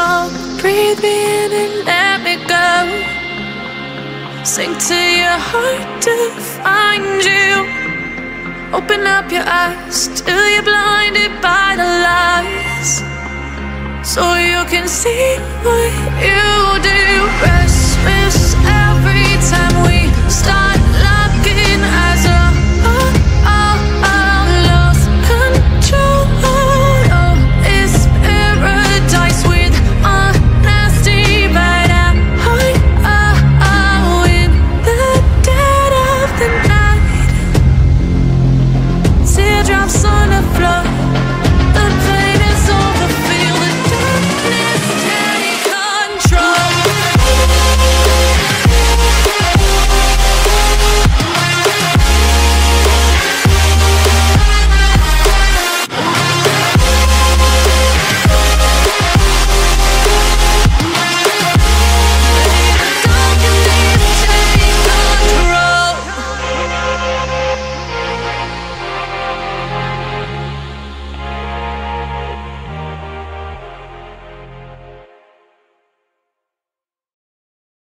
song. Breathe me in and let me go. Sink to your heart to find you. Open up your eyes till you're blinded by the lies, so you can see what you